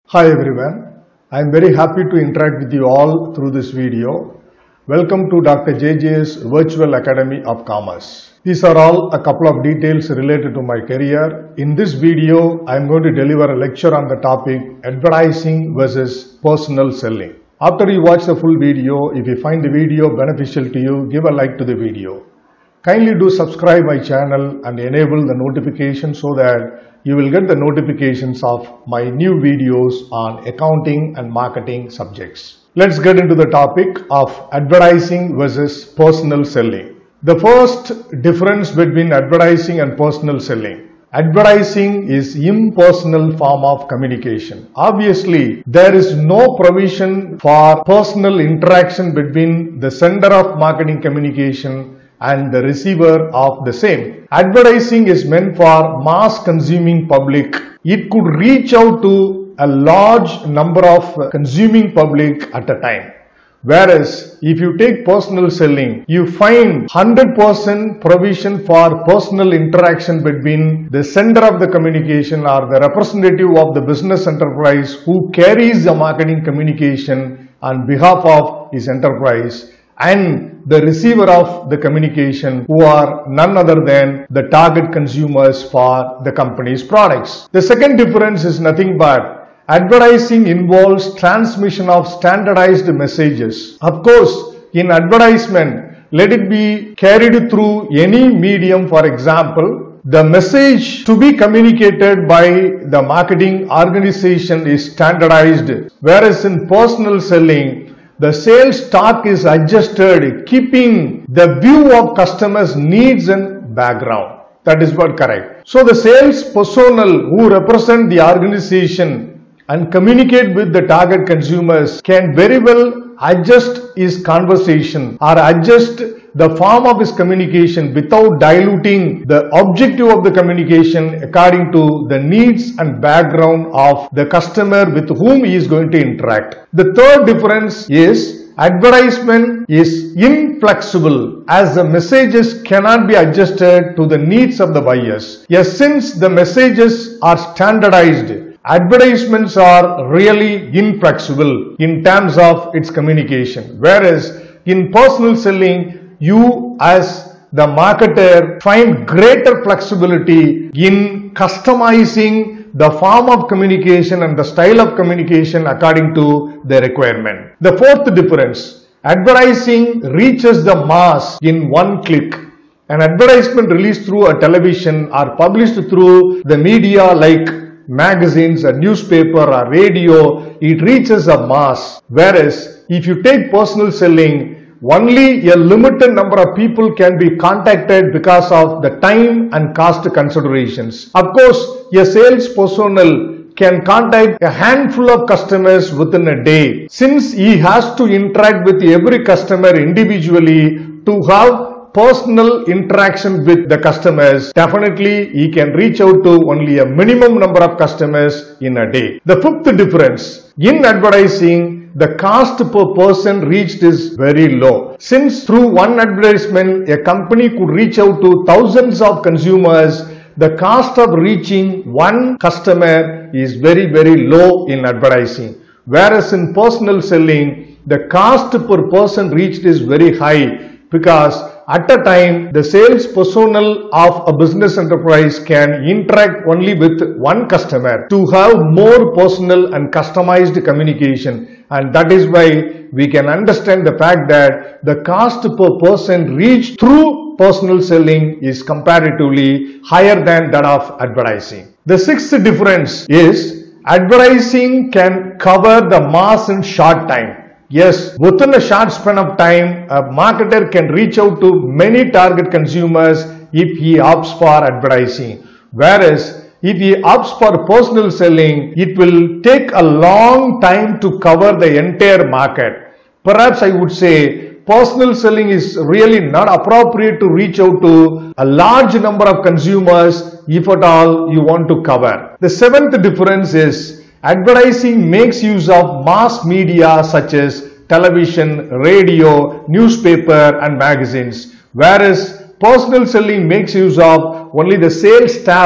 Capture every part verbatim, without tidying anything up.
Hi everyone, I am very happy to interact with you all through this video. Welcome to Doctor J J's Virtual Academy of Commerce. These are all a couple of details related to my career. In this video, I am going to deliver a lecture on the topic advertising versus personal selling. After you watch the full video, if you find the video beneficial to you, give a like to the video. Kindly do subscribe my channel and enable the notification so that you will get the notifications of my new videos on accounting and marketing subjects. Let's get into the topic of advertising versus personal selling. The first difference between advertising and personal selling. Advertising is impersonal form of communication. Obviously, there is no provision for personal interaction between the sender of marketing communication and the receiver of the same. Advertising is meant for mass consuming public. It could reach out to a large number of consuming public at a time. Whereas if you take personal selling, you find one hundred percent provision for personal interaction between the sender of the communication or the representative of the business enterprise who carries the marketing communication on behalf of his enterprise and the receiver of the communication, who are none other than the target consumers for the company's products. The second difference is nothing but advertising involves transmission of standardized messages. Of course, in advertisement, let it be carried through any medium. For example, the message to be communicated by the marketing organization is standardized, whereas in personal selling, the sales talk is adjusted, keeping the view of customers' needs and background. That is what correct. So the sales personnel who represent the organization and communicate with the target consumers can very well adjust his conversation or adjust the form of his communication without diluting the objective of the communication according to the needs and background of the customer with whom he is going to interact. The third difference is advertisement is inflexible as the messages cannot be adjusted to the needs of the buyers. Yes, since the messages are standardized, advertisements are really inflexible in terms of its communication. Whereas in personal selling, you as the marketer find greater flexibility in customizing the form of communication and the style of communication according to the requirement. The fourth difference, advertising reaches the mass in one click. An advertisement released through a television or published through the media like magazines, a newspaper, or radio, it reaches a mass. Whereas if you take personal selling, only a limited number of people can be contacted because of the time and cost considerations. Of course, a sales personnel can contact a handful of customers within a day. Since he has to interact with every customer individually to have personal interaction with the customers, definitely he can reach out to only a minimum number of customers in a day. The fifth difference, in advertising, the cost per person reached is very low. Since through one advertisement, a company could reach out to thousands of consumers, the cost of reaching one customer is very, very low in advertising. Whereas in personal selling, the cost per person reached is very high because at a time, the sales personnel of a business enterprise can interact only with one customer to have more personal and customized communication. And that is why we can understand the fact that the cost per person reached through personal selling is comparatively higher than that of advertising. The sixth difference is advertising can cover the mass in short time. Yes, within a short span of time, a marketer can reach out to many target consumers if he opts for advertising. Whereas, if he opts for personal selling, it will take a long time to cover the entire market. Perhaps I would say personal selling is really not appropriate to reach out to a large number of consumers if at all you want to cover. The seventh difference is advertising makes use of mass media such as television, radio, newspaper and magazines, whereas personal selling makes use of only the sales staff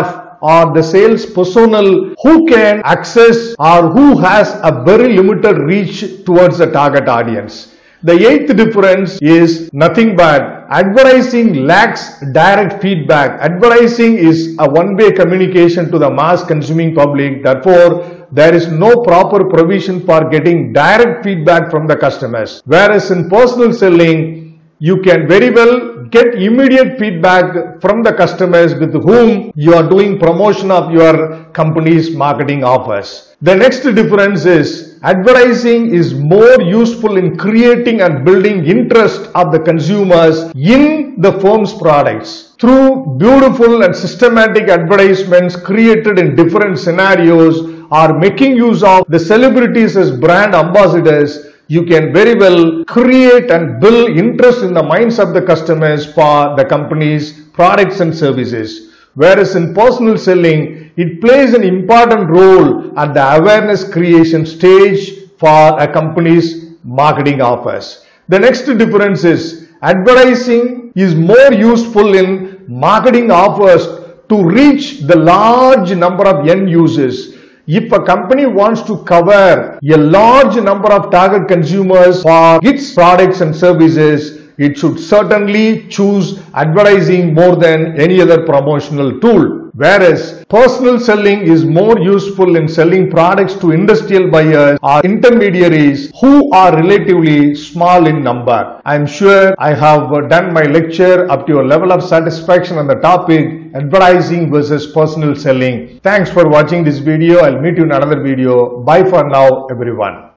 or the sales personnel who can access or who has a very limited reach towards the target audience. The eighth difference is nothing but advertising lacks direct feedback. Advertising is a one-way communication to the mass consuming public. Therefore, there is no proper provision for getting direct feedback from the customers. Whereas in personal selling, you can very well get immediate feedback from the customers with whom you are doing promotion of your company's marketing offers. The next difference is advertising is more useful in creating and building interest of the consumers in the firm's products. Through beautiful and systematic advertisements created in different scenarios or making use of the celebrities as brand ambassadors, you can very well create and build interest in the minds of the customers for the company's products and services. Whereas in personal selling, it plays an important role at the awareness creation stage for a company's marketing offers. The next difference is advertising is more useful in marketing offers to reach the large number of end users. If a company wants to cover a large number of target consumers for its products and services, it should certainly choose advertising more than any other promotional tool. Whereas personal selling is more useful in selling products to industrial buyers or intermediaries who are relatively small in number. I am sure I have done my lecture up to a level of satisfaction on the topic advertising versus personal selling. Thanks for watching this video. I'll meet you in another video. Bye for now, everyone.